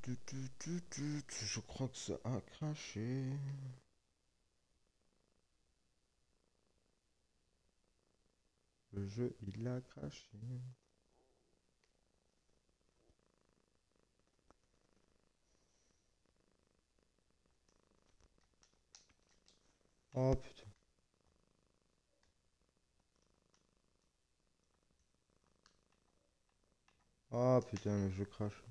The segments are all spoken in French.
Je crois que ça a craché. Le jeu, il a craché. Oh putain. Oh putain, le jeu crache.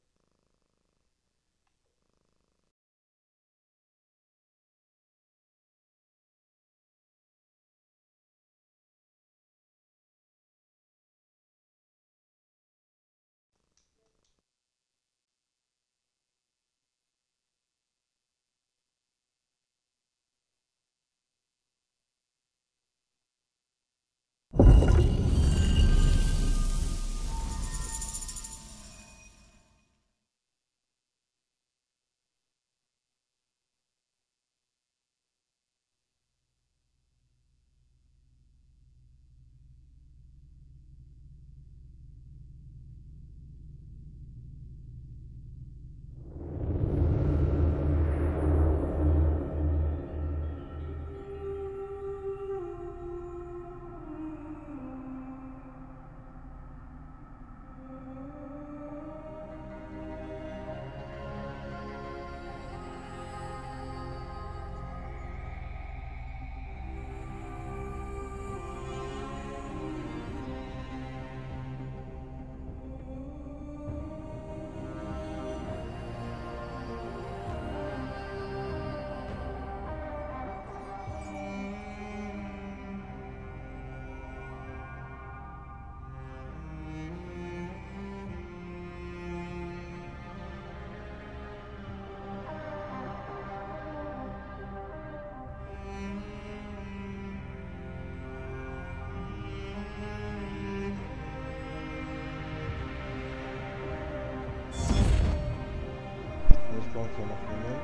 En espérant que ça marche mieux.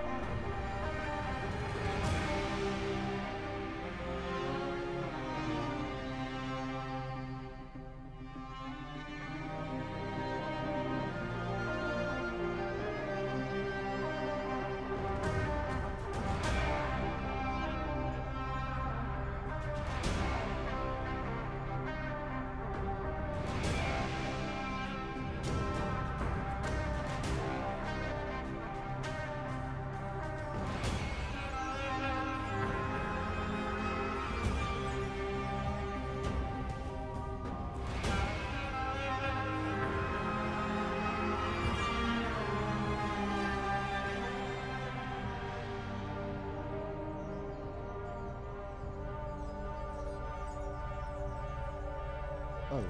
Allez.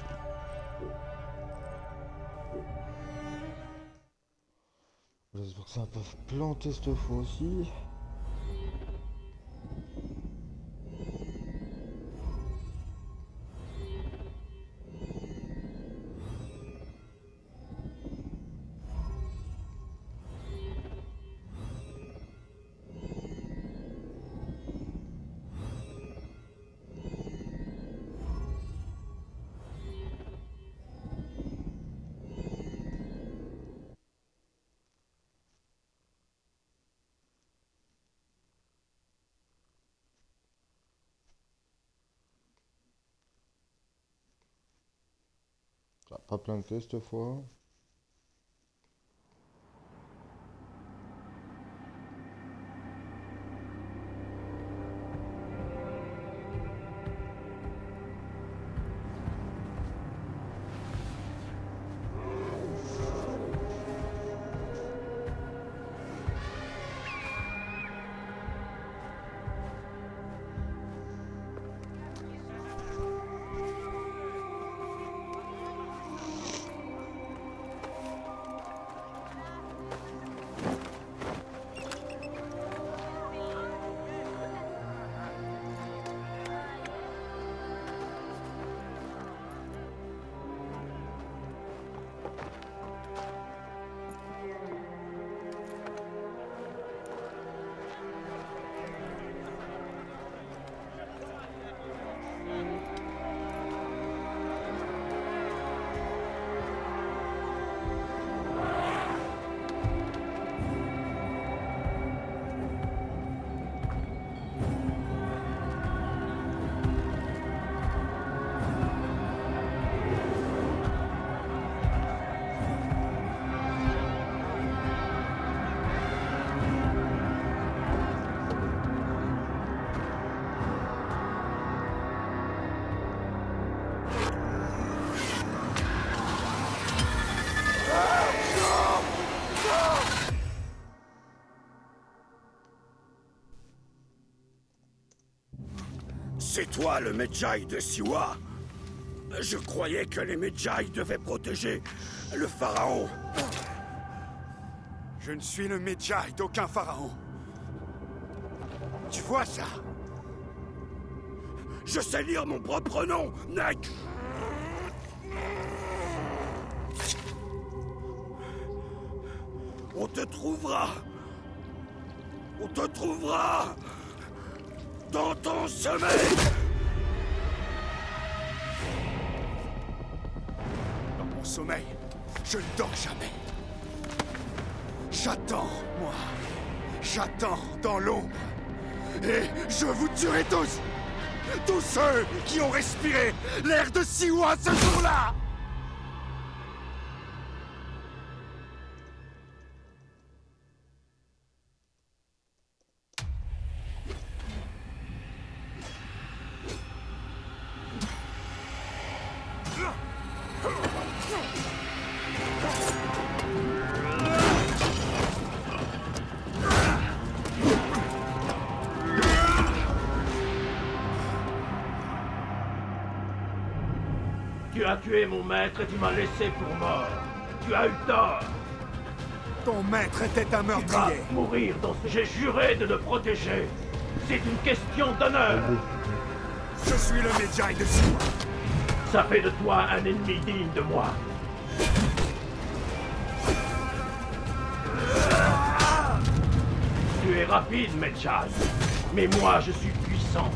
J'espère que ça va pas planter cette fois aussi. Ça va pas planter cette fois. C'est toi le Medjay de Siwa? Je croyais que les Medjay devaient protéger le pharaon. Je ne suis le Medjay d'aucun pharaon. Tu vois ça? Je sais lire mon propre nom, Nek! On te trouvera! On te trouvera! Dans ton sommeil! Dans mon sommeil, je ne dors jamais. J'attends, moi. J'attends dans l'ombre. Et je vous tuerai tous! Tous ceux qui ont respiré l'air de Siwa ce jour-là! Tu as tué mon maître et tu m'as laissé pour mort. Tu as eu tort. Ton maître était un Tu vas meurtrier. mourir dans ce... J'ai juré de le protéger. C'est une question d'honneur. Je suis le Medjay de Siwa. Ça fait de toi un ennemi digne de moi. Tu es rapide, Medjay. Mais moi, je suis puissant.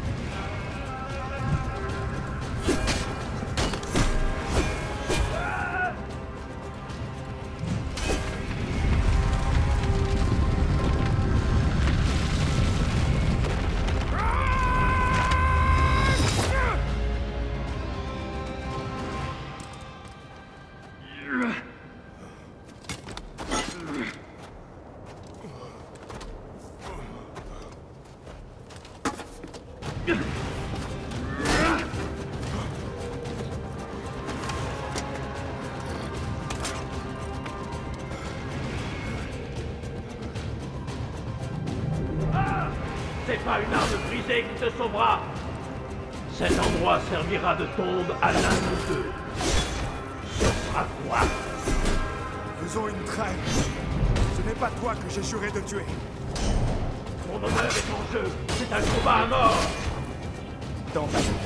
C'est pas une arme brisée qui te sauvera. Cet endroit servira de tombe à l'un de deux. Ce sera toi. Faisons une trêve. Ce n'est pas toi que j'ai juré de tuer. Mon honneur est en jeu. C'est un combat à mort. Dans ta vie.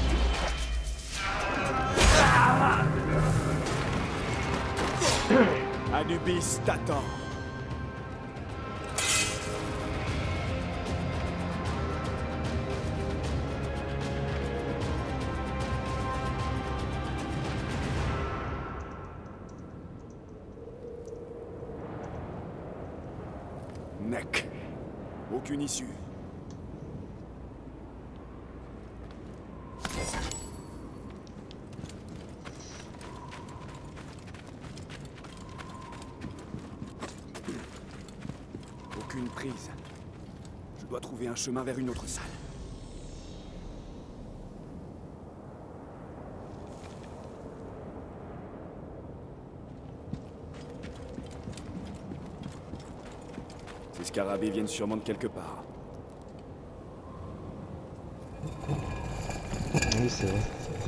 Anubis t'attend. Nek. Aucune issue. Aucune prise. Je dois trouver un chemin vers une autre salle. Ces scarabées viennent sûrement de quelque part. Oui, c'est vrai.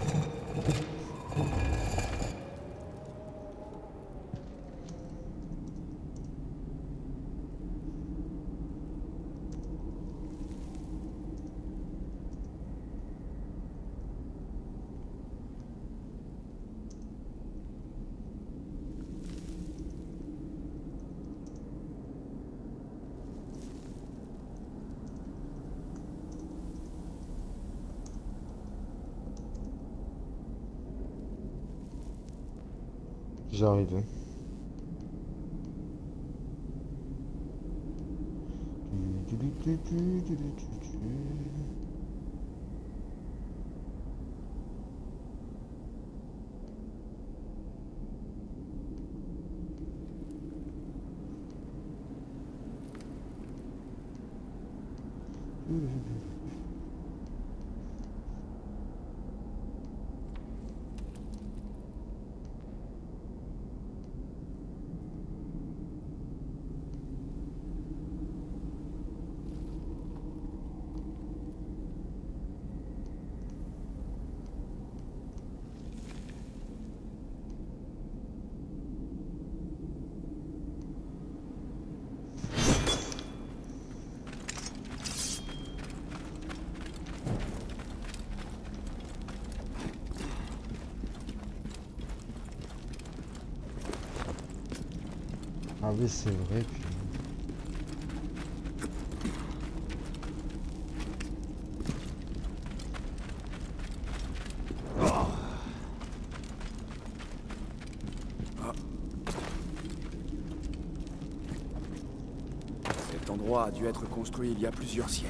J'arrive. Ah oui, c'est vrai. Puis... Cet endroit a dû être construit il y a plusieurs siècles.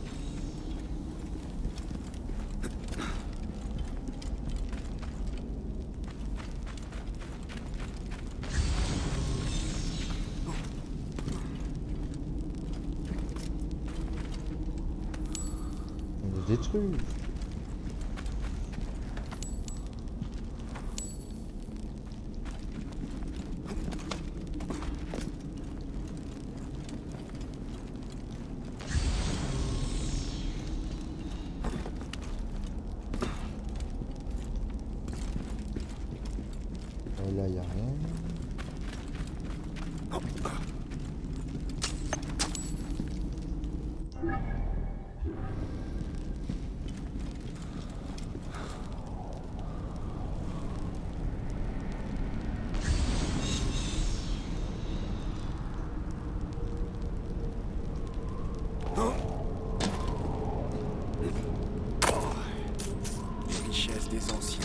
On le détruit. Là, y a rien. Les richesses des anciens.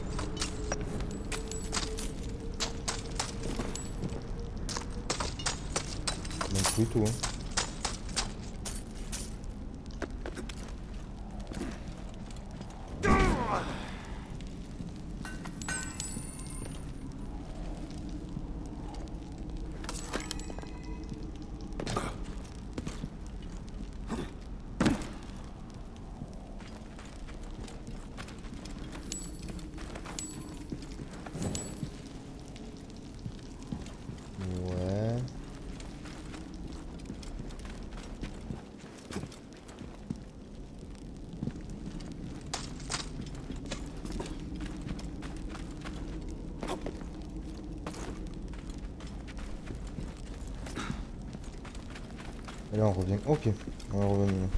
Donc tout, hein. Ouais. Et là on revient. Ok, on va revenir.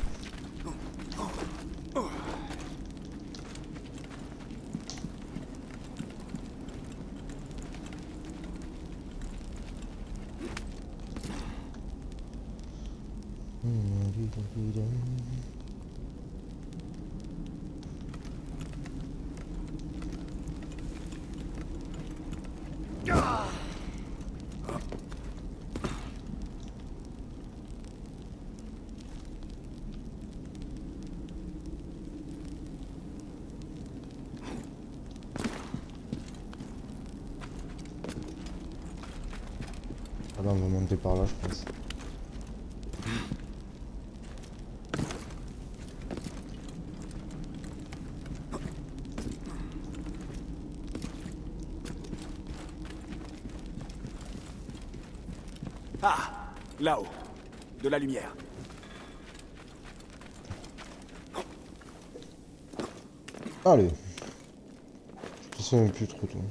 Ah là on va monter par là je pense. Ah, là-haut. De la lumière. Allez. Je sais même plus trop toi.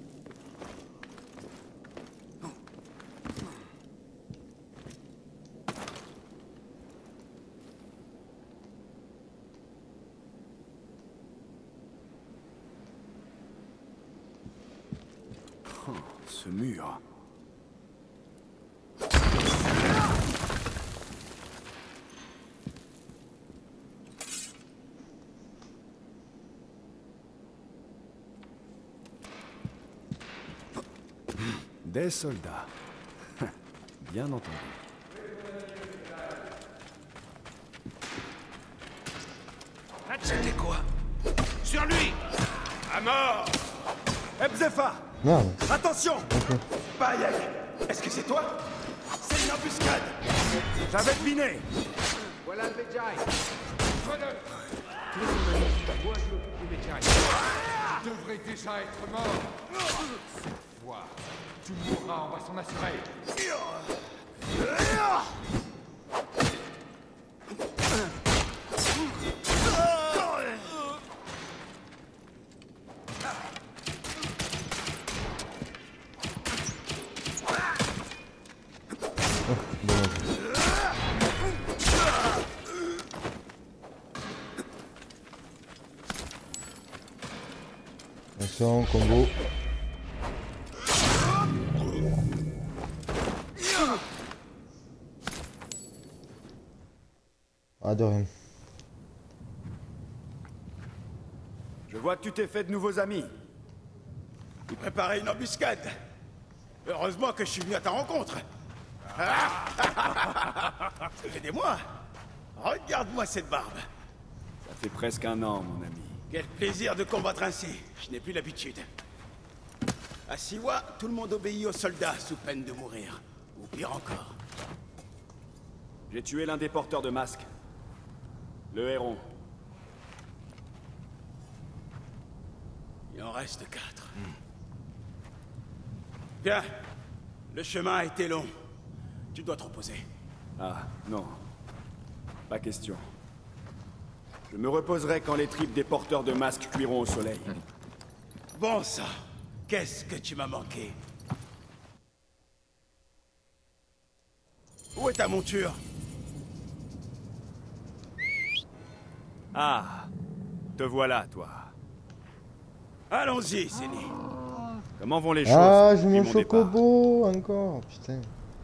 Ce mur. Des soldats. Bien entendu. C'était quoi? Sur lui! À mort! Ebzefa! Merde. Attention! Ok. Bayek! Est-ce que c'est toi? C'est une embuscade! J'avais deviné! Voilà le Medjay. Tu devrais déjà être mort. Cette fois, tu mourras, on va s'en assurer. Attention, combo. Ah, de rien. Je vois que tu t'es fait de nouveaux amis. Il préparait une embuscade. Heureusement que je suis venu à ta rencontre. Ah ça fait des mois. Regarde-moi cette barbe. Ça fait presque un an, mon ami. Quel plaisir de combattre ainsi. Je n'ai plus l'habitude. À Siwa, tout le monde obéit aux soldats sous peine de mourir. Ou pire encore. J'ai tué l'un des porteurs de masques. Le héron. Il en reste 4. Bien. Le chemin a été long. Tu dois te reposer. Ah, non. Pas question. Je me reposerai quand les tripes des porteurs de masques cuiront au soleil. Bon sang. Qu'est-ce que tu m'as manqué? Où est ta monture? Ah, te voilà, toi. Allons-y, Zéni. Comment vont les choses Ah, j'ai depuis mon mon départ? chocobo encore, putain.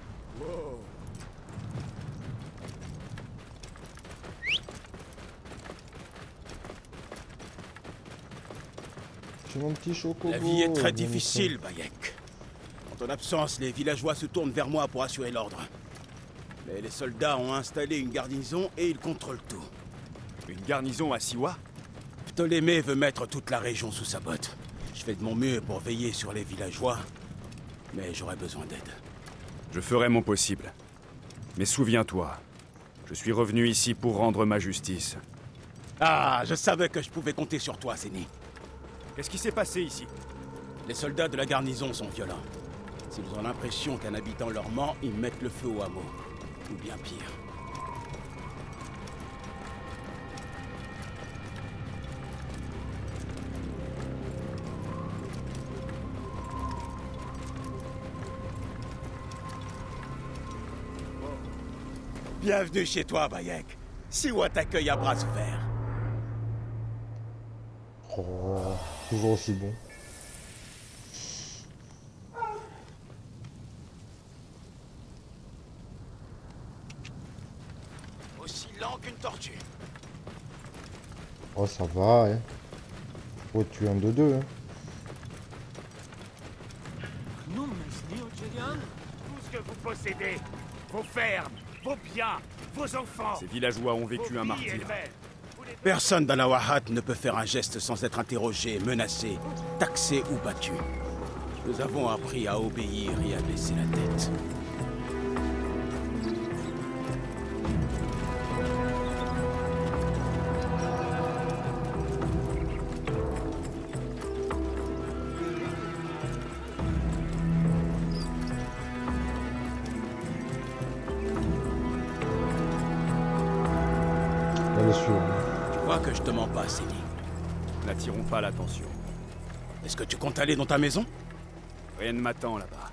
J'ai mon petit chocobo. La vie est très bien difficile, Bayek. En ton absence, les villageois se tournent vers moi pour assurer l'ordre. Mais les soldats ont installé une garnison et ils contrôlent tout. Une garnison à Siwa? Ptolémée veut mettre toute la région sous sa botte. Je fais de mon mieux pour veiller sur les villageois, mais j'aurai besoin d'aide. Je ferai mon possible. Mais souviens-toi, je suis revenu ici pour rendre ma justice. Ah, je savais que je pouvais compter sur toi, Zéni. Qu'est-ce qui s'est passé ici? Les soldats de la garnison sont violents. S'ils ont l'impression qu'un habitant leur ment, ils mettent le feu au hameau. Ou bien pire. Bienvenue chez toi, Bayek. Siwa t'accueille à bras ouverts. Oh, toujours aussi bon. Aussi lent qu'une tortue. Oh, ça va, hein. Faut tuer un de deux, hein. Tout ce que vous possédez, vos fermes, vos biens, vos enfants. Ces villageois ont vécu vos un vies martyre. elles-mêmes. Personne dans la Wahat ne peut faire un geste sans être interrogé, menacé, taxé ou battu. Nous avons appris à obéir et à baisser la tête. Bien sûr. Tu vois que je te mens pas, Zéni. N'attirons pas l'attention. Est-ce que tu comptes aller dans ta maison? Rien ne m'attend là-bas.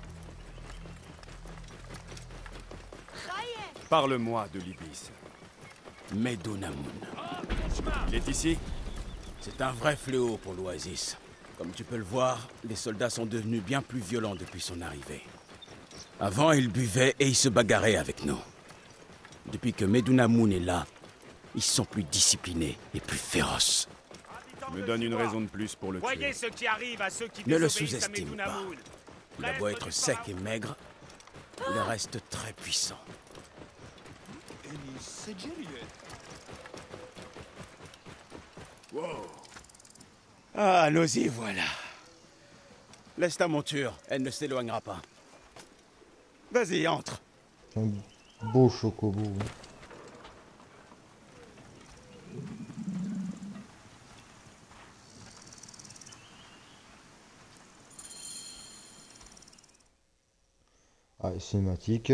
Parle-moi de l'Iblis. Medunamun. Il est ici? C'est un vrai fléau pour l'Oasis. Comme tu peux le voir, les soldats sont devenus bien plus violents depuis son arrivée. Avant, ils buvaient et ils se bagarraient avec nous. Depuis que Medunamun est là, ils sont plus disciplinés et plus féroces. Me donne une raison de plus pour le tuer. Voyez ce qui arrive à ceux qui Ne le désobéissent à sous-estime pas. Medunamun. Il a beau être sec et maigre, il reste très puissant. Wow. Ah, nous y voilà. Laisse ta monture, elle ne s'éloignera pas. Vas-y, entre. C'est un beau chocobo. Hein. Ah, cinématique.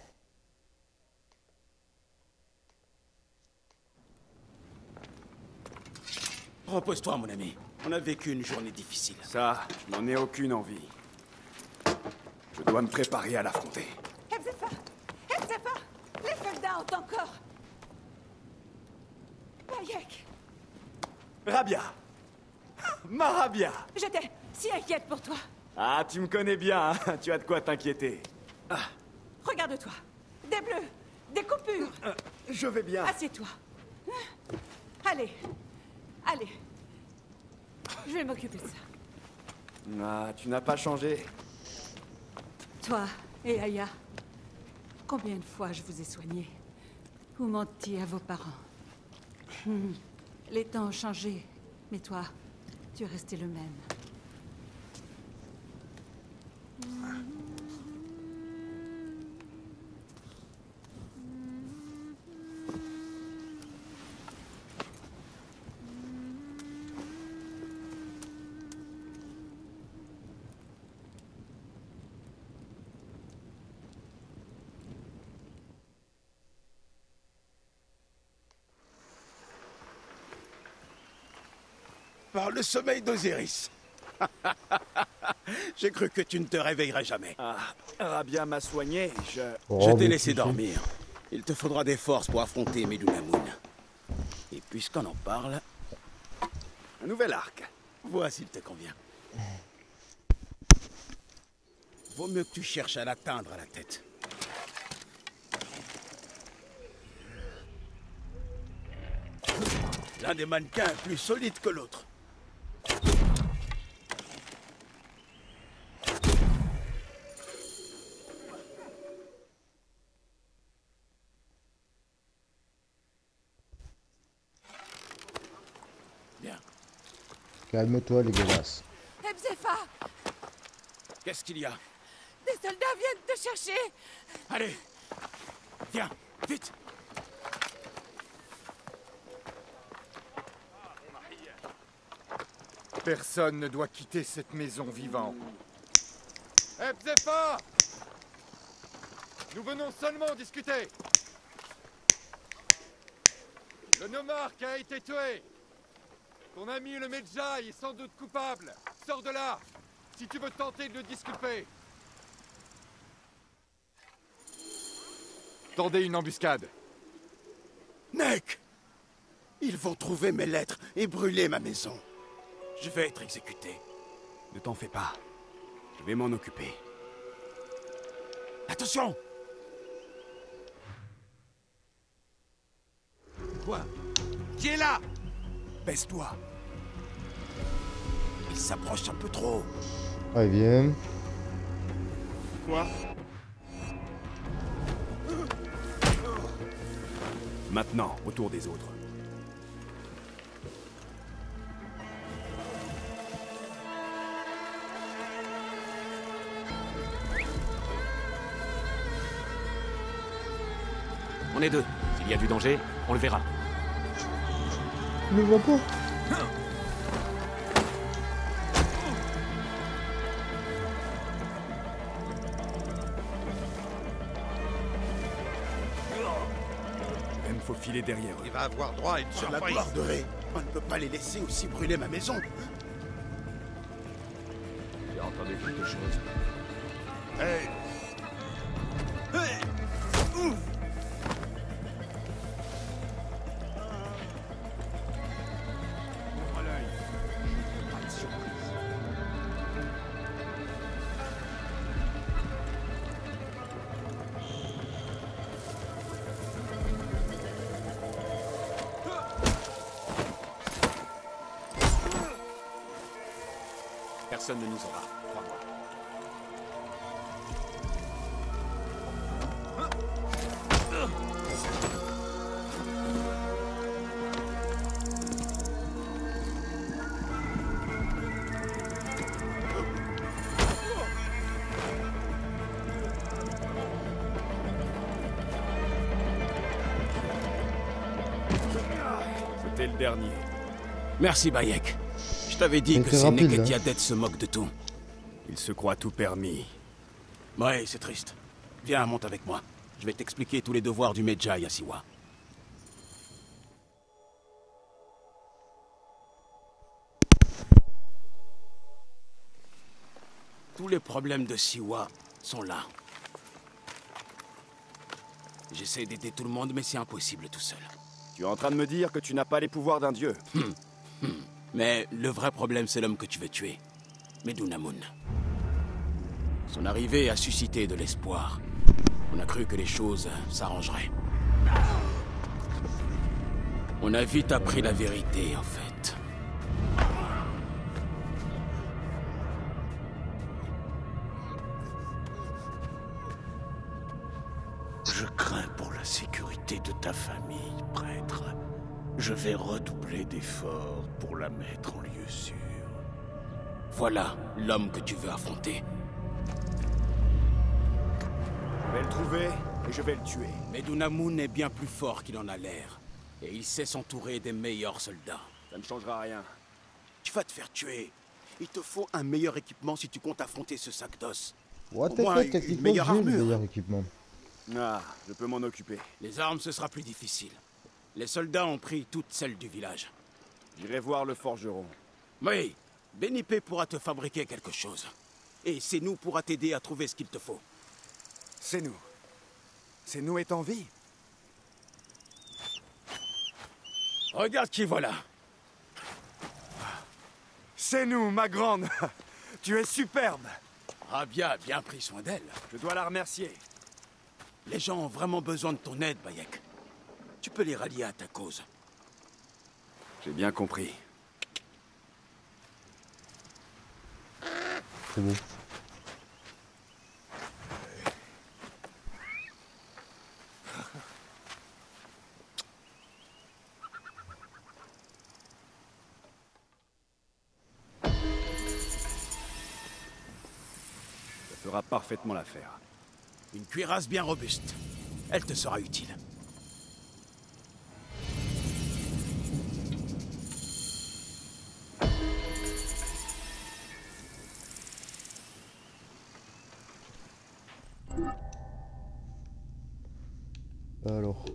Repose-toi, mon ami. On a vécu une journée difficile. Ça, je n'en ai aucune envie. Je dois me préparer à l'affronter. Hepzefa! Hepzefa! Les soldats ont encore... Bayek! Rabia! Ma Rabia! J'étais si inquiète pour toi. Ah, tu me connais bien, hein. Tu as de quoi t'inquiéter. Regarde-toi. Des bleus, des coupures. Je vais bien. Assieds-toi. Allez. Allez. Je vais m'occuper de ça. Ah, tu n'as pas changé. Toi et Aya, combien de fois je vous ai soigné ou menti à vos parents? Les temps ont changé, mais toi, tu es resté le même. Par le sommeil d'Osiris. J'ai cru que tu ne te réveillerais jamais. Ah, Rabia m'a soigné, Je Oh, t'ai mais laissé tu sais. dormir. Il te faudra des forces pour affronter Medunamun. Et puisqu'on en parle, un nouvel arc. vois s'il te convient. Vaut mieux que tu cherches à l'atteindre à la tête. L'un des mannequins est plus solide que l'autre. Bien. Calme-toi, les gosses. Ebzefa, Qu'est-ce qu'il y a? des soldats viennent te chercher. Allez, viens, vite. Personne ne doit quitter cette maison vivant. Ebzefa! Nous venons seulement discuter. Le nomarque a été tué. Ton ami le Medjay est sans doute coupable. Sors de là, si tu veux tenter de le disculper. Tendez une embuscade. Nek! Ils vont trouver mes lettres et brûler ma maison. Je vais être exécuté. Ne t'en fais pas. Je vais m'en occuper. Attention! Quoi? Qui est là? Baisse-toi. Ils s'approchent un peu trop. Ah, viens. Quoi? Maintenant, au tour des autres. On est deux. S'il y a du danger, on le verra. Je le vois pas. Je vais me faufiler derrière eux. Il va avoir droit à une Sur la gloire de Ré, on ne peut pas les laisser aussi brûler ma maison. J'ai entendu quelque chose. Hey! Personne ne nous aura, crois-moi. C'était le dernier. Merci, Bayek. Je t'avais dit Mais que c'est ces rapide, Neketiadet se moquent de tout. Il se croit tout permis. Ouais, c'est triste. Viens, monte avec moi. Je vais t'expliquer tous les devoirs du Medjay à Siwa. Tous les problèmes de Siwa sont là. J'essaie d'aider tout le monde, mais c'est impossible tout seul. Tu es en train de me dire que tu n'as pas les pouvoirs d'un dieu. Mais le vrai problème, c'est l'homme que tu veux tuer. Medunamun. Son arrivée a suscité de l'espoir. On a cru que les choses s'arrangeraient. On a vite appris la vérité, en fait. Je crains pour la sécurité de ta famille, prêtre. Je vais redoubler d'efforts pour la mettre en lieu sûr. Voilà l'homme que tu veux affronter. Je vais le trouver et je vais le tuer. Mais Dunamun est bien plus fort qu'il en a l'air. Et il sait s'entourer des meilleurs soldats. Ça ne changera rien. Tu vas te faire tuer. Il te faut un meilleur équipement si tu comptes affronter ce sac d'os. Ouais, Au moins, t'inquiète, une techniquement, meilleure j'ai le armure. meilleur équipement. Ah, je peux m'en occuper. Les armes, ce sera plus difficile. Les soldats ont pris toutes celles du village. J'irai voir le forgeron. Oui, Benipé pourra te fabriquer quelque chose. Et Senu pourra t'aider à trouver ce qu'il te faut. C'est nous. C'est nous est en vie. Regarde qui voilà. C'est nous, ma grande. Tu es superbe. Rabia a bien pris soin d'elle. Je dois la remercier. Les gens ont vraiment besoin de ton aide, Bayek. Tu peux les rallier à ta cause. J'ai bien compris. C'est bon. Ça fera parfaitement l'affaire. Une cuirasse bien robuste. Elle te sera utile. Alors.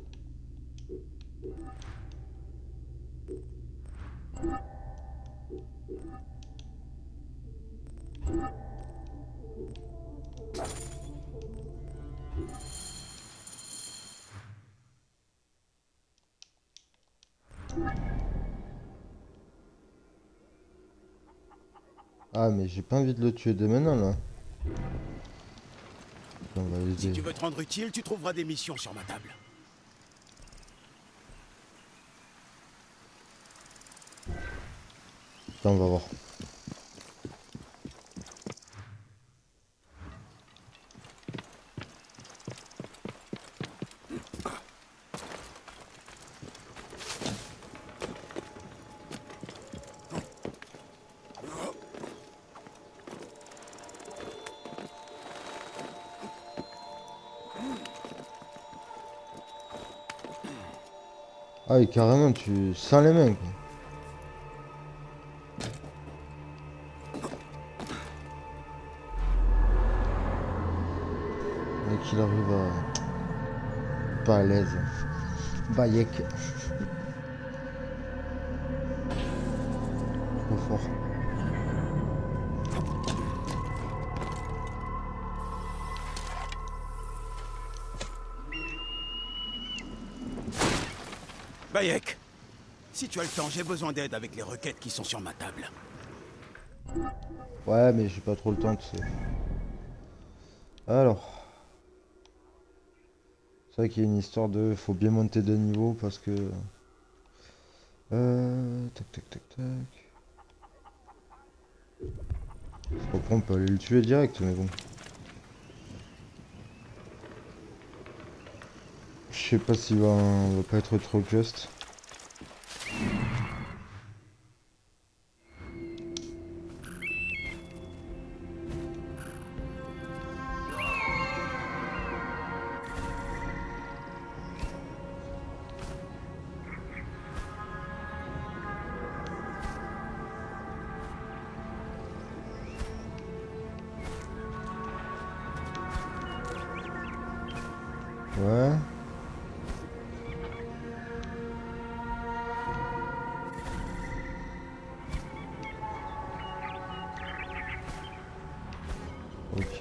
Ah mais j'ai pas envie de le tuer dès maintenant là. On va Si aider. tu veux te rendre utile, tu trouveras des missions sur ma table. Attends, on va voir. Ah oui, carrément, tu sens les mains, quoi. Et qu'il arrive à... Pas à l'aise. Bayek. Trop fort. Bayek, si tu as le temps, j'ai besoin d'aide avec les requêtes qui sont sur ma table. Ouais, mais j'ai pas trop le temps, tu sais. Alors. C'est vrai qu'il y a une histoire de... Faut bien monter de niveau parce que... Tac, tac, tac, tac. Je crois qu'on peut aller le tuer direct, mais bon. Je sais pas s'il va... on va pas être trop just. Ouais. Ok.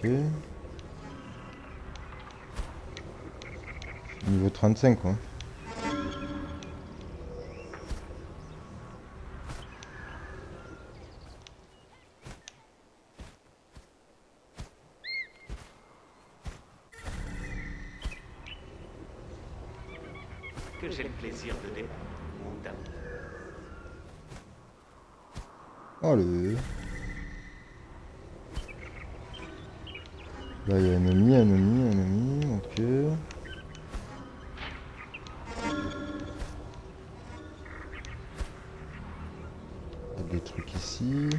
Niveau 35 quoi. Que j'ai le plaisir de défendre mon Allez. Là, il y a un ennemi, ok. Il y a des trucs ici.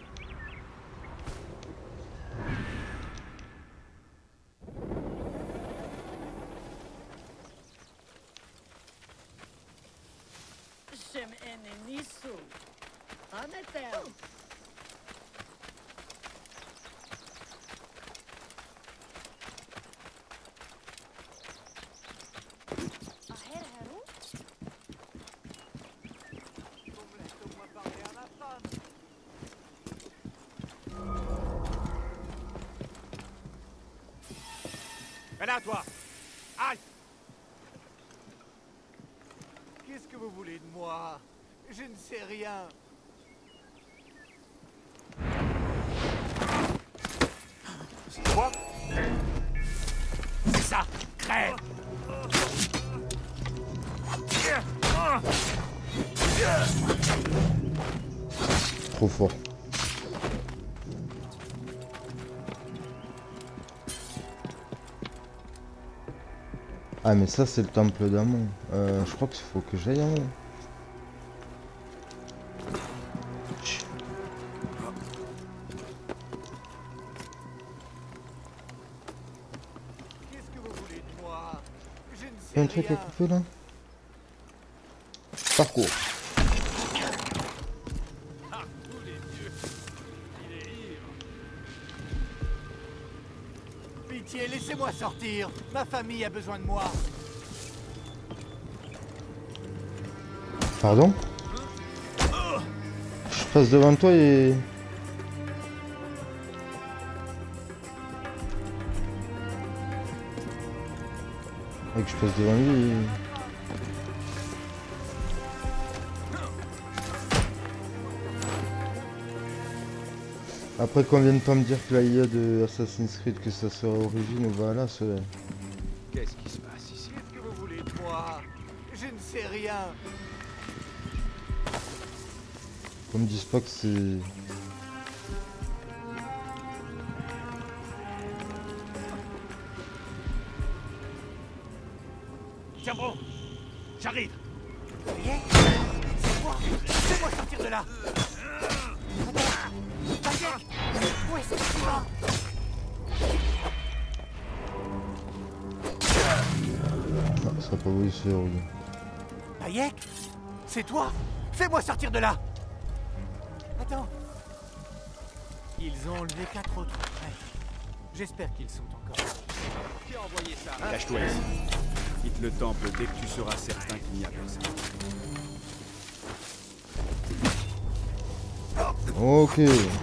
Mais là, toi! Aïe! Qu'est-ce que vous voulez de moi? Je ne sais rien. Quoi? C'est ça! Crève! Trop fort. Ah mais ça c'est le temple d'Amon. Je crois qu'il faut que j'aille en haut. Qu'est-ce que vous voulez de moi? Je ne sais Il y a un truc à couper là. Parcours. Pitié, laissez-moi sortir. Ma famille a besoin de moi. Pardon? Je passe devant toi et... Et que je passe devant lui et... Après qu'on vienne pas me dire que la IA de Assassin's Creed que ça serait origine, voilà, c'est... Qu'est-ce qui se passe ici? Qu'est-ce que vous voulez de moi? Je ne sais rien. Qu'on me dise pas que c'est... Tiens bon, j'arrive. C'est moi. Laissez-moi sortir de là. Bayek, où est-ce que tu vas? Ah, ça va pas vous laisser, regarde. Bayek, c'est toi? Fais-moi sortir de là. Attends. Ils ont enlevé 4 autres prêtres. J'espère qu'ils sont encore là. Qui a envoyé ça? Cache-toi ici. Quitte le temple dès que tu seras certain qu'il n'y a personne. Ok.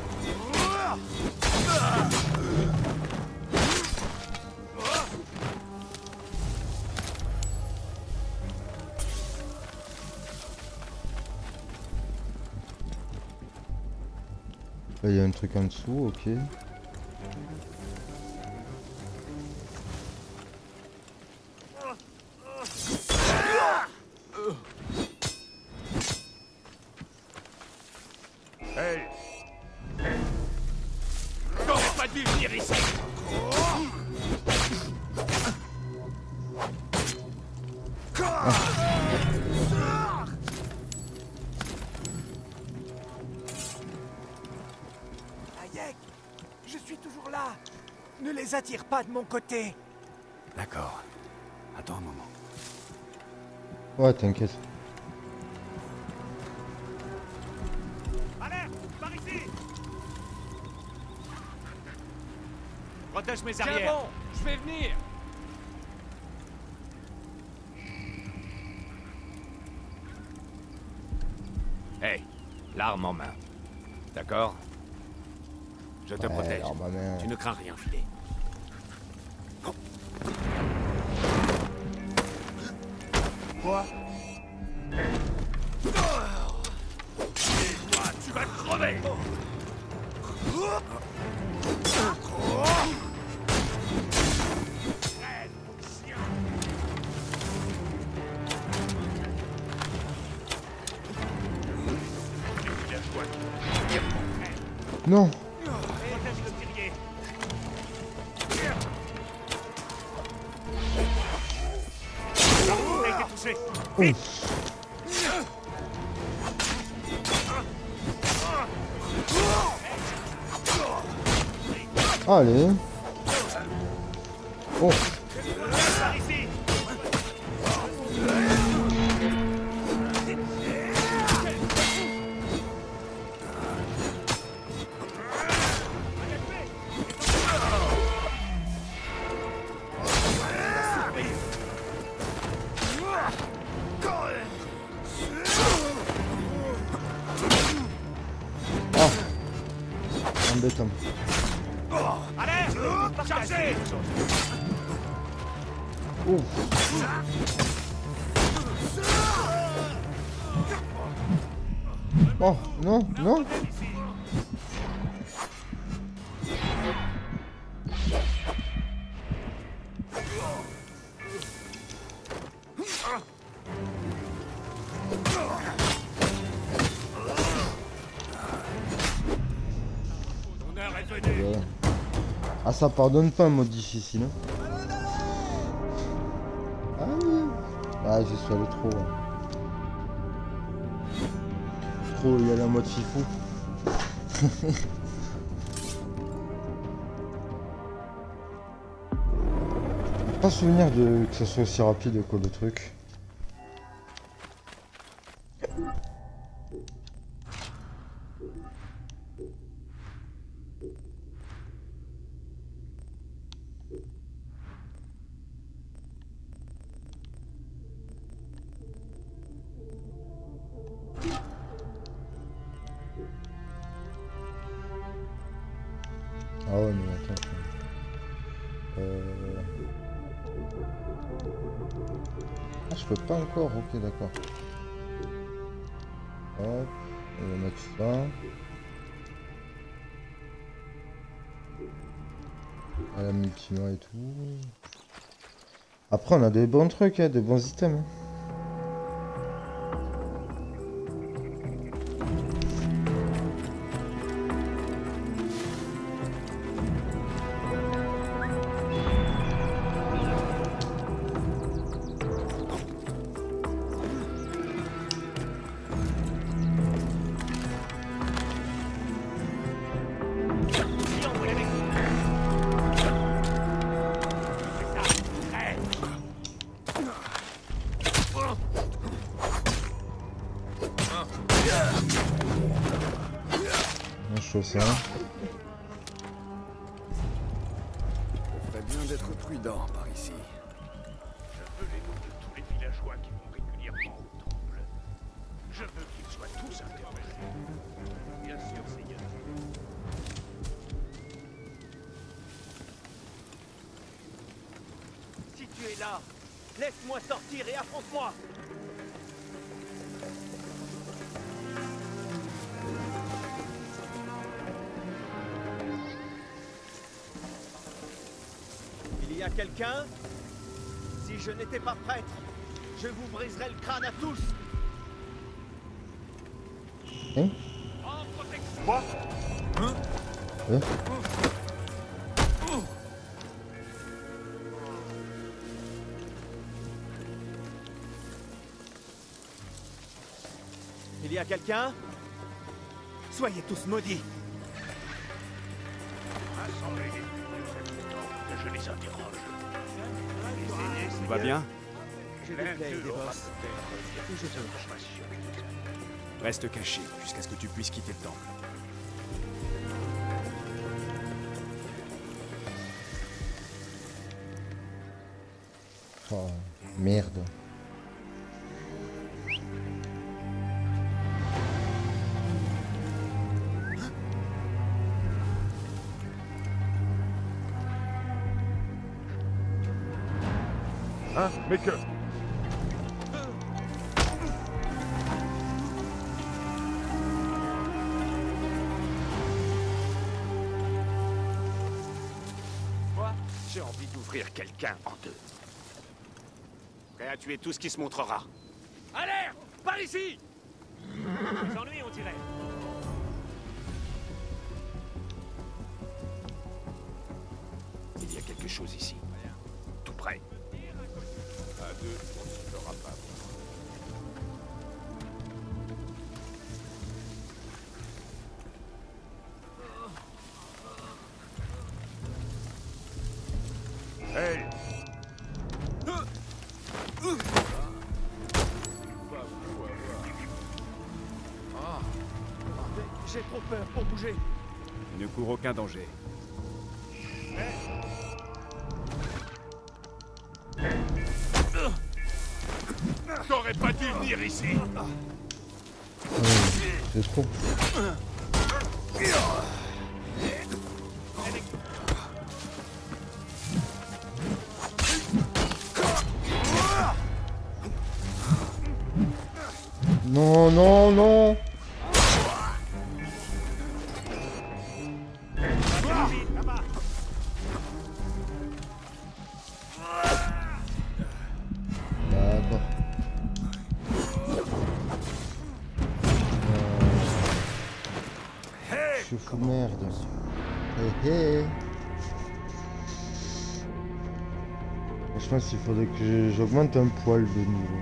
Là, il y a un truc en dessous, ok. Hey! T'aurais pas dû venir ici. Bayek, je suis toujours là. Ne les attire pas de mon côté. D'accord. Attends un moment. Ouais, t'inquiète. Alerte, par ici. Protège mes arrières. Tiens bon, je vais venir. Hey, l'arme en main. D'accord? Je te protège. Alors, ma mère... Tu ne crains rien, filet. Quoi? Et toi, tu vas crever! Non. Protège le tirier. T'as été touché. Vite. Allez. Oh. Par ici. Embêtant. Allez, chargez. Oh. Oh, non, non. Voilà. Ah, ça pardonne pas un mode difficile. Hein. Ah oui. Ah, j'y suis allé trop. Hein. Trop, il y a la mode fifou. Pas souvenir de que ça soit aussi rapide quoi le truc. Ah ouais mais attends. Ah je peux pas encore, ok d'accord. Hop, on va mettre ça. À la multinoix et tout. Après on a des bons trucs, hein, des bons items. Hein. Ça. Il ferait bien d'être prudent par ici. Je veux les noms de tous les villageois qui vont régulièrement au temple. Je veux qu'ils soient tous interrogés. Bien sûr, Seigneur. Si tu es là, laisse-moi sortir et affronte-moi. Il y a quelqu'un? Si je n'étais pas prêtre, je vous briserais le crâne à tous. Hein? Quoi? Hein? Il y a quelqu'un? Soyez tous maudits. Rassemblez les plus de cette temps que je les interroge. Tout va bien? Je vous plaît, Devos. Je te persuasion. Reste caché jusqu'à ce que tu puisses quitter le temple. Oh, merde. Hein? Mais que... Quoi? J'ai envie d'ouvrir quelqu'un en deux. Prêt à tuer tout ce qui se montrera. À l'air! Par ici! Des ennuis, on dirait. quelque chose ici. Tout près. À deux, on ne se fera pas. Hey! J'ai trop peur pour bouger. Ne cours aucun danger. T'aurais pas dû venir ici. C'est trop. Non, non, non. D'accord. Je fous merde. Hé hé. Je pense qu'il faudrait que j'augmente un poil de niveau.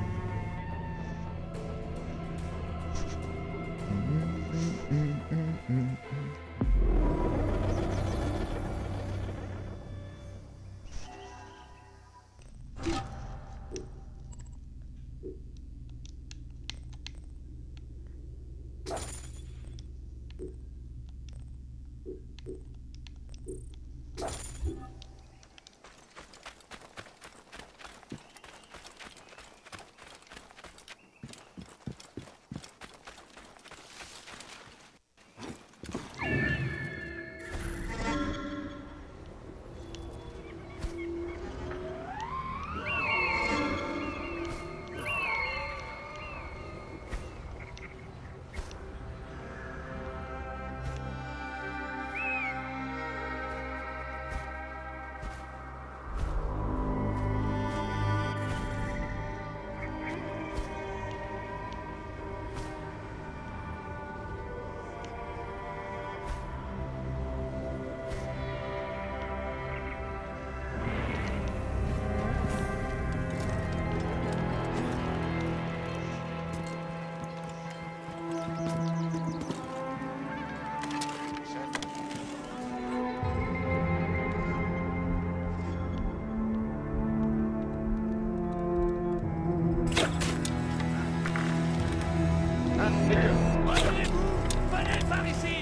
Venez par ici!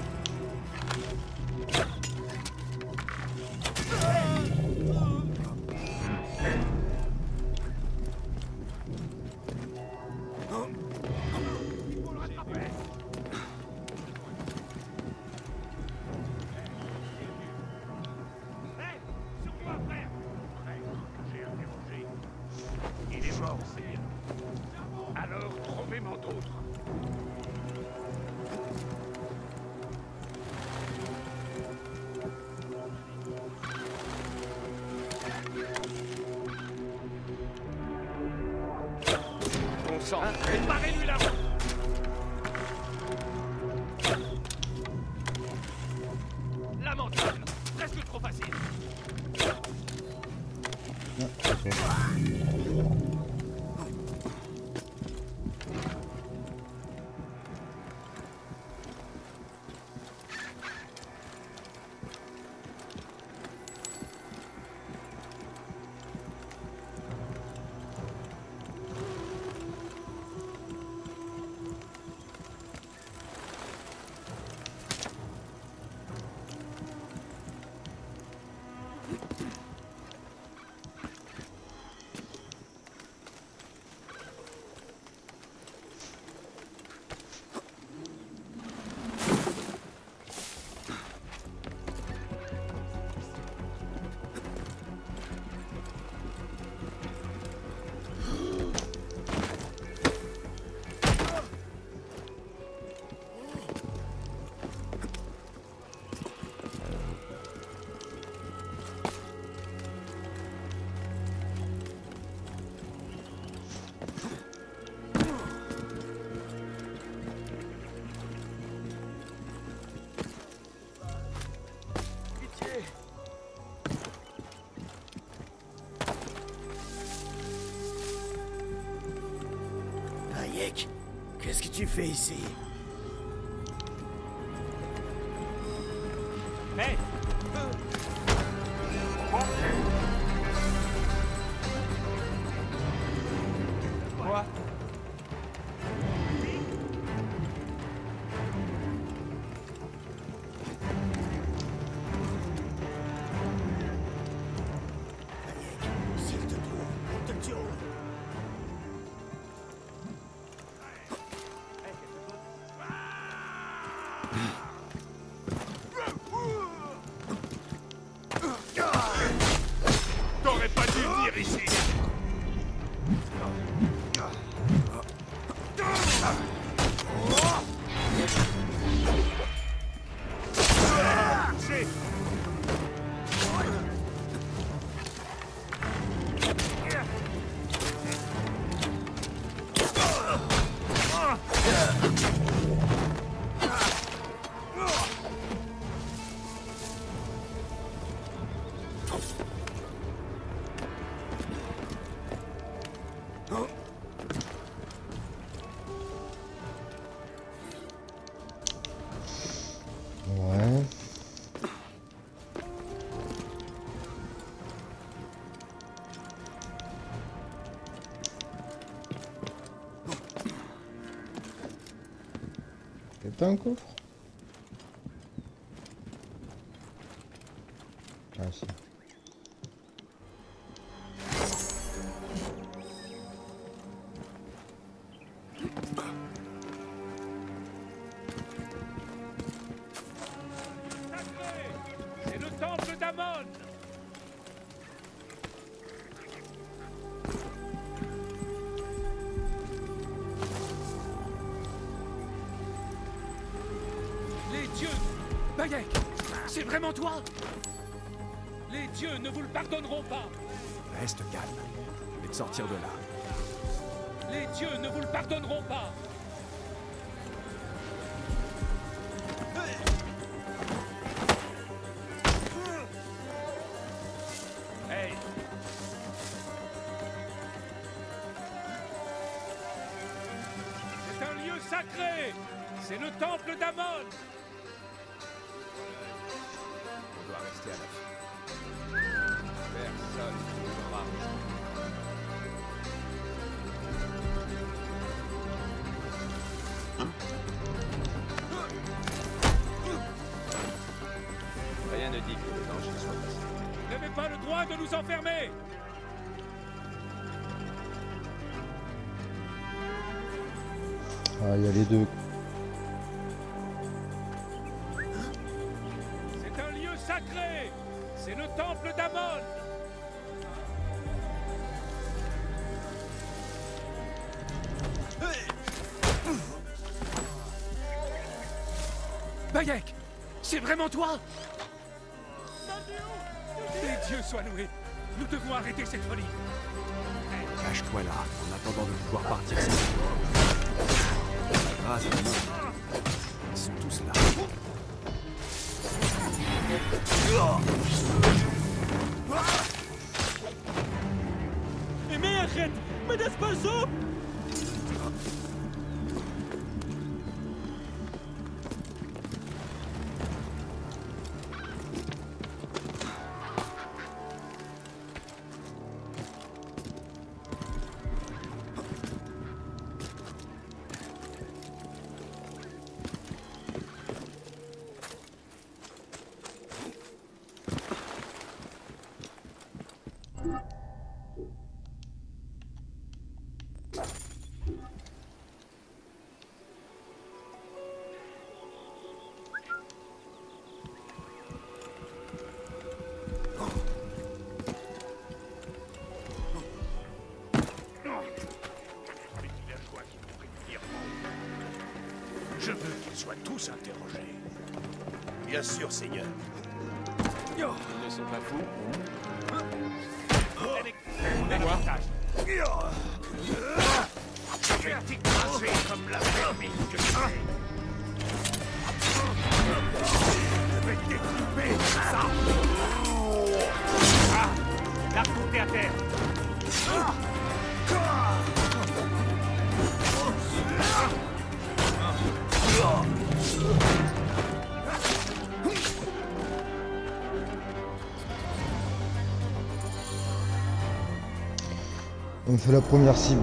Il est mort, c'est bien. Alors, trouvez-moi d'autres. Bon sang, préparez-lui la route. Lamentable, presque trop facile. Ah, c'est ça. Qu'est-ce que tu fais ici? Hey! Quoi? S'il te plaît, on te tuera. T'aurais pas dû venir ici. Ouais. C'est un coffre? Ah si. C'est le temple d'Amon. Les dieux! Bayek! C'est vraiment toi? Les dieux ne vous le pardonneront pas! Reste calme. Je vais te sortir de là. Les dieux ne vous le pardonneront pas! Hey! C'est un lieu sacré! C'est le temple d'Amon! On doit rester à la fin. Personne ne bougera. Rien ne dit que le danger soit passé. Vous n'avez pas le droit de nous enfermer! Ah, il y a les deux. C'est un lieu sacré! C'est le temple d'Amon! Bayek! C'est vraiment toi? Les dieux soient loués! Nous devons arrêter cette folie! Cache-toi là, en attendant de pouvoir partir. La grâce à Dieu. Ils sont tous là. Mais arrête! Me laisse pas ça! Je veux qu'ils soient tous interrogés. Bien sûr, Seigneur. Ils ne sont pas fous. Je vais t'écraser comme la vermine que tu es. Je vais t'étriper, ça. Ah! La route est à terre! On fait la première cible.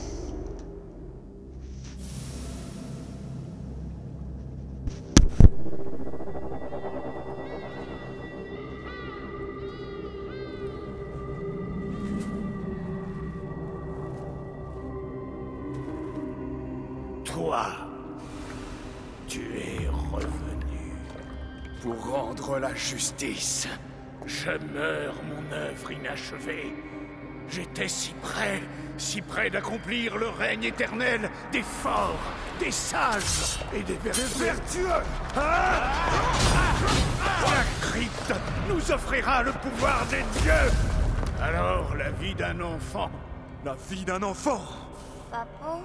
Toi, tu es revenu Pour rendre la justice. Je meurs mon œuvre inachevée. J'étais si près d'accomplir le règne éternel des forts, des sages et des vertueux. La crypte nous offrira le pouvoir des dieux. Alors la vie d'un enfant. La vie d'un enfant. Papo?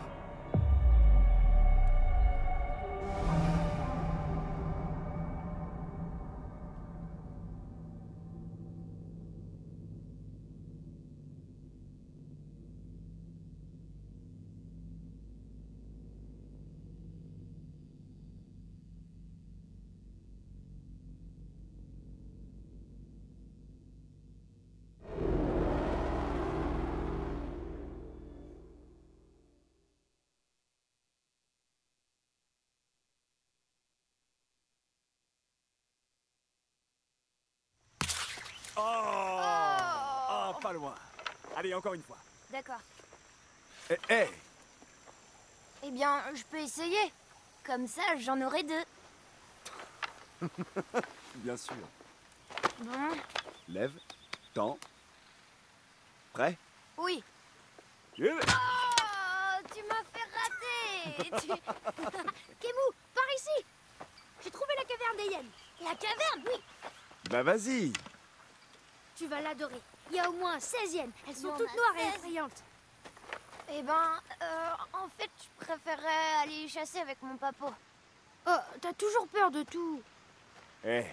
Oh, pas loin. Allez, encore une fois. D'accord. Eh. Eh bien, je peux essayer. Comme ça, j'en aurai 2. Bien sûr. Bon. Lève. Tends. Prêt? Oui. Yeah. Oh, tu m'as fait rater. Kemu, par ici. J'ai trouvé la caverne des hyènes. La caverne, oui. Bah vas-y. Tu vas l'adorer. Il y a au moins 16 hyènes. Elles sont toutes noires et effrayantes. Eh ben, en fait, je préférerais aller chasser avec mon papa. Oh, t'as toujours peur de tout. Eh.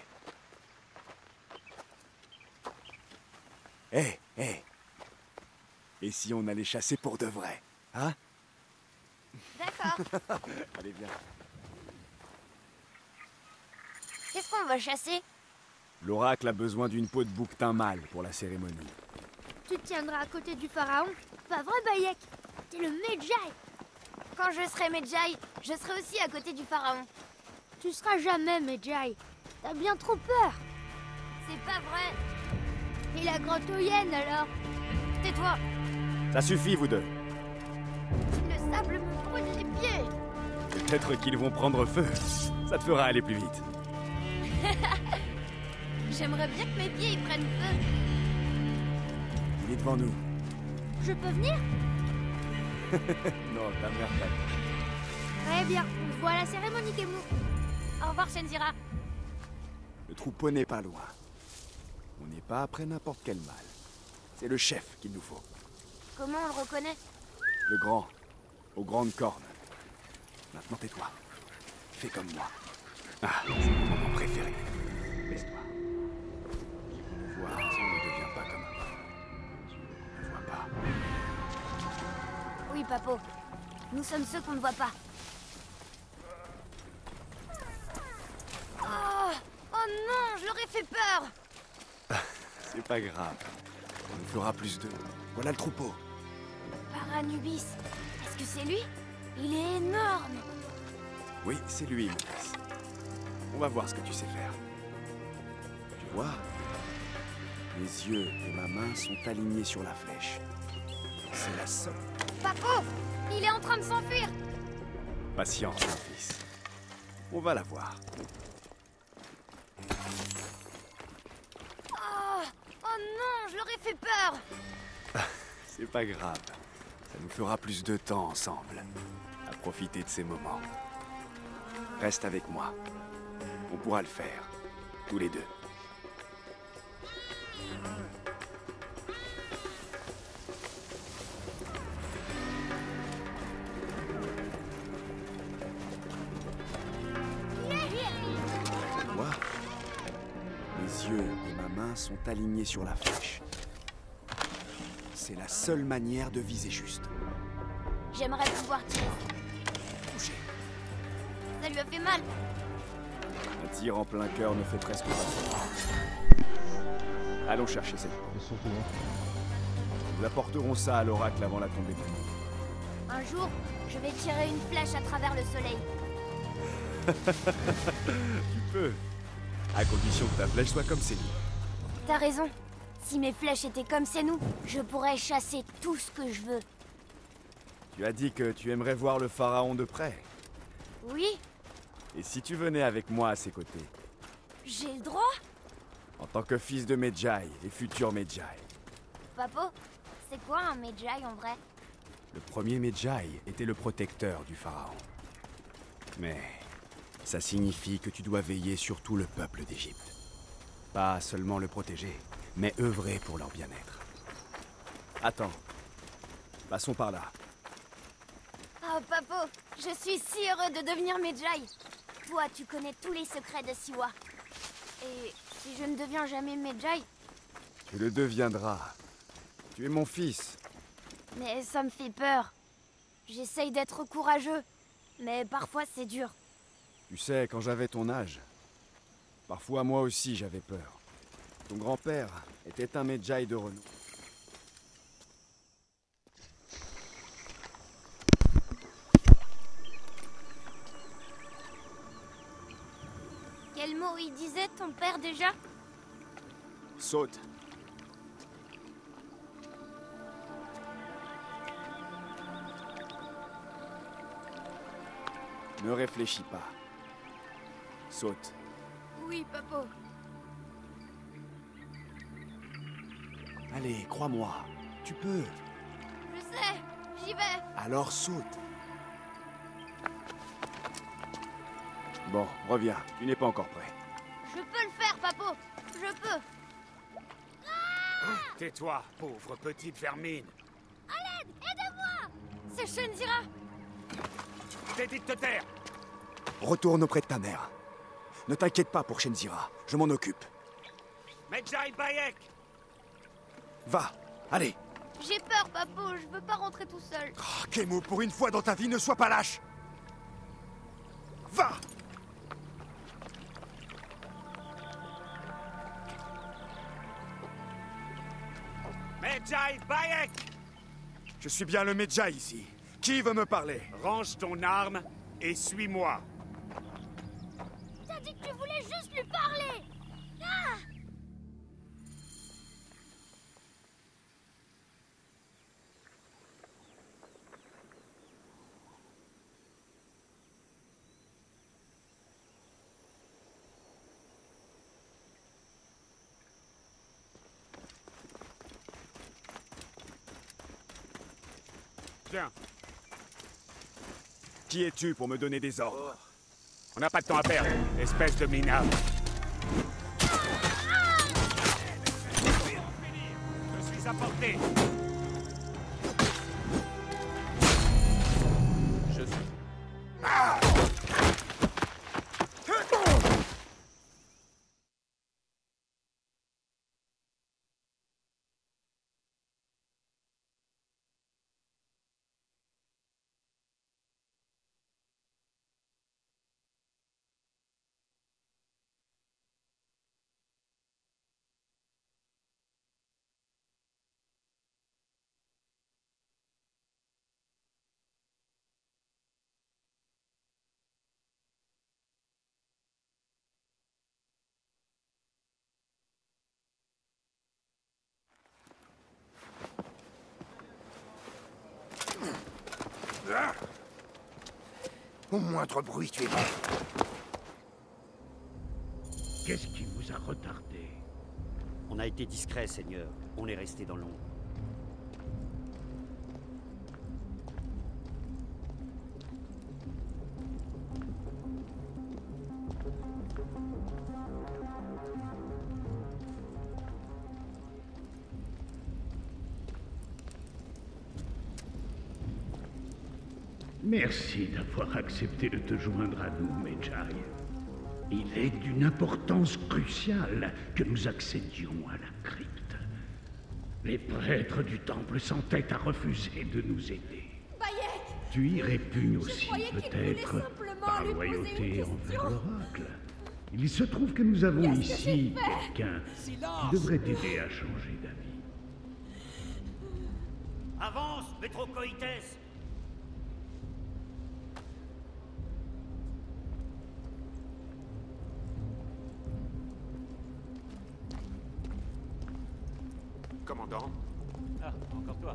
Et si on allait chasser pour de vrai, hein? D'accord. Allez, viens. Qu'est-ce qu'on va chasser? L'oracle a besoin d'une peau de bouquetin mâle pour la cérémonie. Tu te tiendras à côté du pharaon? Pas vrai, Bayek? T'es le Medjay. Quand je serai Medjay, je serai aussi à côté du pharaon. Tu seras jamais Medjay. T'as bien trop peur. C'est pas vrai. Et la grotte aux hyènes, alors? Tais-toi. Ça suffit, vous deux. Le sable me brûle les pieds. Peut-être qu'ils vont prendre feu. Ça te fera aller plus vite. J'aimerais bien que mes pieds y prennent feu. Il est devant nous. Je peux venir? Non, ta mère pas. Très bien. On se voit à la cérémonie, Kemu. Au revoir, Shenzira. Le troupeau n'est pas loin. On n'est pas après n'importe quel mal. C'est le chef qu'il nous faut. Comment on le reconnaît? Le grand, aux grandes cornes. Maintenant tais-toi. Fais comme moi. Ah, c'est mon moment préféré. Laisse-toi. Ils vont nous voir si on ne devient pas comme avant. On ne voit pas. Oui, Papo. Nous sommes ceux qu'on ne voit pas. Oh non, je leur ai fait peur. C'est pas grave. On nous fera plus d'eux. Voilà le troupeau. Paranubis. Est-ce que c'est lui? Il est énorme. Oui, c'est lui, mon fils. On va voir ce que tu sais faire. Tu vois? Mes yeux et ma main sont alignés sur la flèche. C'est la seule. Papo, il est en train de s'enfuir. Patience, mon fils. On va la voir. Oh non, je leur ai fait peur. C'est pas grave. Ça nous fera plus de temps ensemble. À profiter de ces moments. Reste avec moi. On pourra le faire. Tous les deux. Tu vois? Mes yeux et ma main sont alignés sur la flèche. C'est la seule manière de viser juste. J'aimerais pouvoir tirer. Toucher. Ça lui a fait mal. Un tir en plein cœur ne fait presque pas. Allons chercher cette peau. Surtout, hein. Nous apporterons ça à l'oracle avant la tombée du monde. Un jour, je vais tirer une flèche à travers le soleil. Tu peux. À condition que ta flèche soit comme Sénou. T'as raison. Si mes flèches étaient comme Sénou, je pourrais chasser tout ce que je veux. Tu as dit que tu aimerais voir le pharaon de près. Oui, Et si tu venais avec moi à ses côtés, j'ai le droit. en tant que fils de Medjay et futur Medjay. Papo, c'est quoi un Medjay en vrai? Le premier Medjay était le protecteur du pharaon. Mais ça signifie que tu dois veiller sur tout le peuple d'Égypte. Pas seulement le protéger, mais œuvrer pour leur bien-être. Attends. Passons par là. Oh, Papo, je suis si heureux de devenir Medjay. Toi, tu connais tous les secrets de Siwa. Et si je ne deviens jamais Medjay, Tu le deviendras. Tu es mon fils. mais ça me fait peur. J'essaye d'être courageux, mais parfois c'est dur. Tu sais, quand j'avais ton âge, parfois moi aussi j'avais peur. Ton grand-père était un Medjay de renom. Quel mot il disait, ton père, déjà? Saute. Ne réfléchis pas. Saute. Oui, Papo. Allez, crois-moi. Tu peux. Je sais, j'y vais. Alors saute. Bon, reviens. Tu n'es pas encore prêt. Je peux le faire, Papo. Je peux. Tais-toi, pauvre petite vermine. À l'aide, aidez-moi. C'est Shenzira. Je t'ai dit de te taire. Retourne auprès de ta mère. Ne t'inquiète pas pour Shenzira. Je m'en occupe. Medjay Bayek. Va. Allez. J'ai peur, Papo. Je veux pas rentrer tout seul. Oh, Kemu, pour une fois dans ta vie, ne sois pas lâche. Va. Medjay Bayek. Je suis bien le Medjay ici. Qui veut me parler? Range ton arme et suis-moi. T'as dit que tu voulais juste lui parler. Ah! Tiens, Qui es-tu pour me donner des ordres? on n'a pas de temps à perdre, espèce de minable. Je suis à portée. Je suis... Au moindre bruit, tu es mort. Qu'est-ce qui vous a retardé? On a été discret, Seigneur. On est resté dans l'ombre. Merci d'avoir accepté de te joindre à nous, Medjay. Il est d'une importance cruciale que nous accédions à la crypte. Les prêtres du temple s'entêtent à refuser de nous aider. Bayek! Tu y répugnes aussi, croyais qu'il peut-être, voulait simplement par lui poser une loyauté question. envers l'oracle. Il se trouve que nous avons Qu'est-ce que ici j'ai fait? quelqu'un qui devrait t'aider à changer d'avis. Avance, Métrocoïtès! Commandant? Ah, encore toi.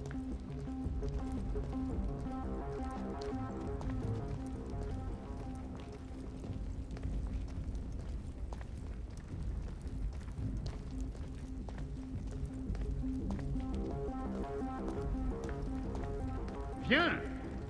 Viens!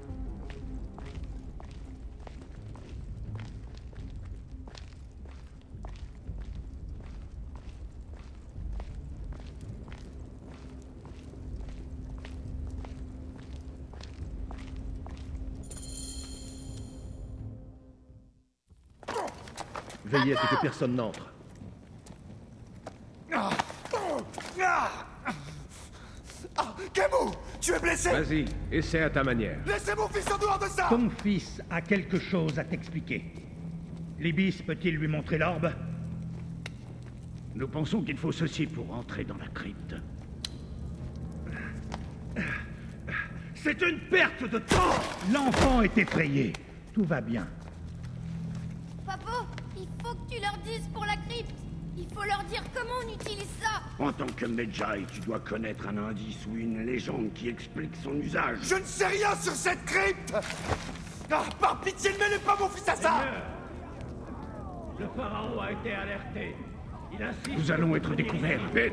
Veillez à ce que personne n'entre. Camus, tu es blessé? Vas-y, essaie à ta manière. Laissez mon fils en dehors de ça! Ton fils a quelque chose à t'expliquer. Libis peut-il lui montrer l'orbe? Nous pensons qu'il faut ceci pour entrer dans la crypte. C'est une perte de temps! L'enfant est effrayé. Tout va bien. Papo, il faut que tu leur dises pour la crypte. Il faut leur dire comment on utilise ça. En tant que Medjay, tu dois connaître un indice ou une légende qui explique son usage. Je ne sais rien sur cette crypte! Ah, par pitié, ne mêlez pas mon fils à ça! Le pharaon a été alerté. Il insiste. Nous allons être découverts. Vite!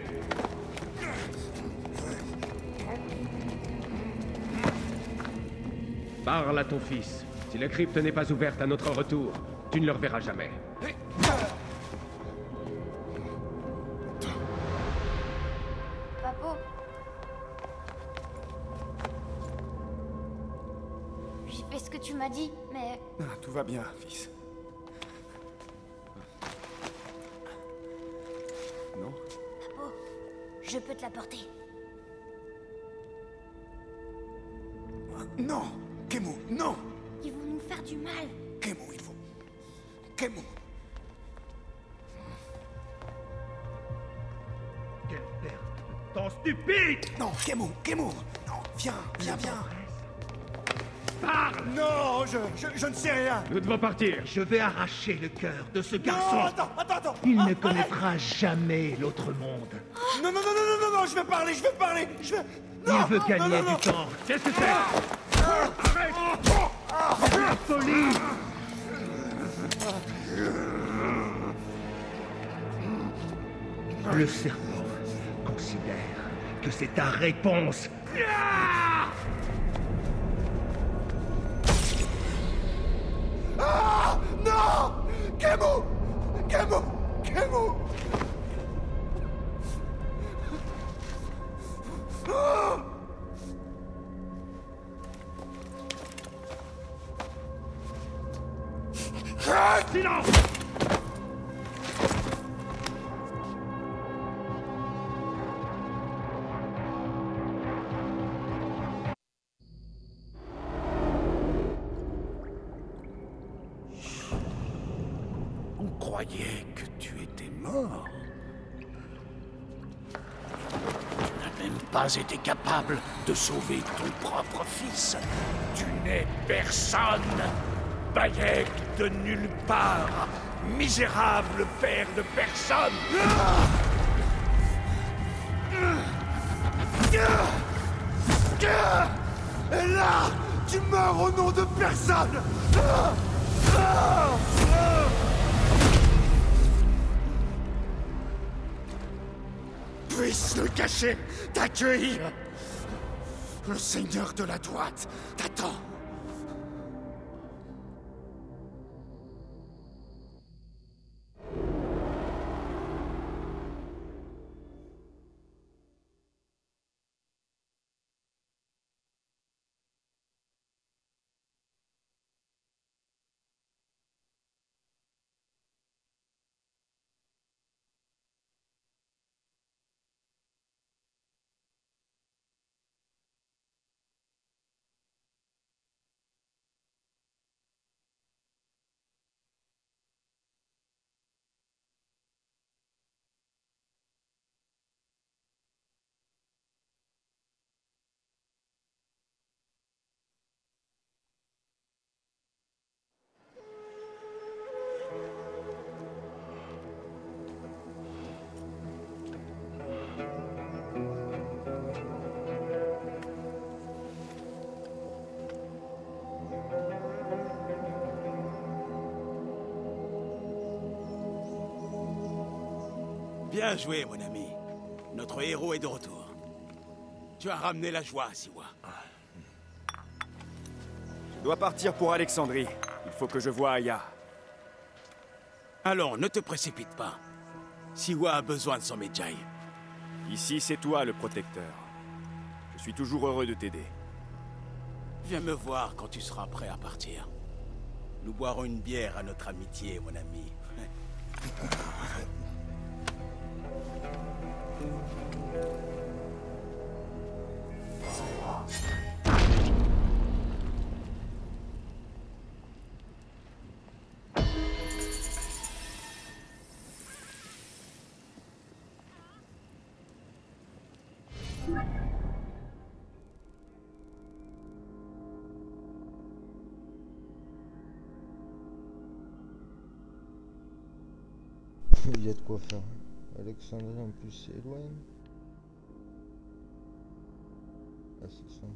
Parle à ton fils. Si la crypte n'est pas ouverte à notre retour, tu ne le reverras jamais. Papo. J'ai fait ce que tu m'as dit, mais Ah, tout va bien, fils. Non? Papo, je peux te la porter. Non! Kemu, non! Ils vont nous faire du mal. Kemu, il faut... Kemu! Quelle perte de temps stupide! Non, Kemu, Kemu! Non, viens, viens. Parle! Non, je ne sais rien! Nous devons partir. Je vais arracher le cœur de ce garçon. Non, attends! Il Ah, ne connaîtra jamais l'autre monde. Non, je vais parler, Il veut gagner du temps. Qu'est-ce que c'est? Arrête! C'est de la folie! Le serpent considère que c'est ta réponse. Ah! Non! Kemu! Ah! Silence! On croyait que tu étais mort. Tu n'as même pas été capable de sauver ton propre fils. Tu n'es personne. Bayek de nulle part. Misérable père de personne. Et là, tu meurs au nom de personne! Puisse le cacher, t'accueillir! Le seigneur de la droite t'attend! Bien joué, mon ami. Notre héros est de retour. Tu as ramené la joie, Siwa. Je dois partir pour Alexandrie. Il faut que je voie Aya. Allons, ne te précipite pas. Siwa a besoin de son Medjay. Ici, c'est toi le protecteur. Je suis toujours heureux de t'aider. Viens me voir quand tu seras prêt à partir. Nous boirons une bière à notre amitié, mon ami. Il y a de quoi faire. Alexandrie en plus c'est loin. Ah c'est ça.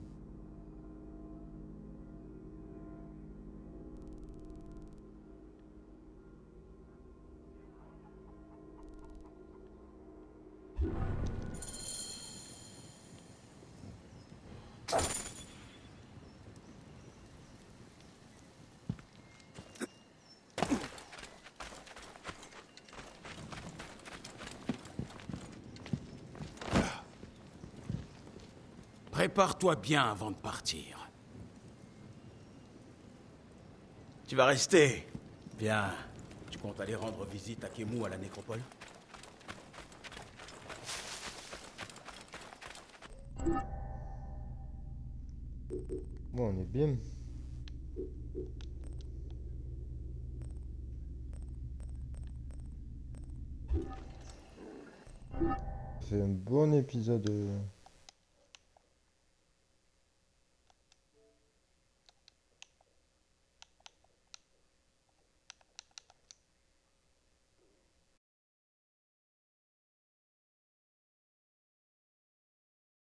Prépare-toi bien avant de partir. Tu vas rester. Bien. Tu comptes aller rendre visite à Kemu à la nécropole? Bon, on est bien. C'est un bon épisode.